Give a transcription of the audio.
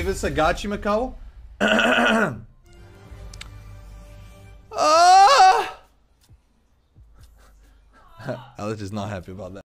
Davis Sagachimiko. Alex is not happy about that.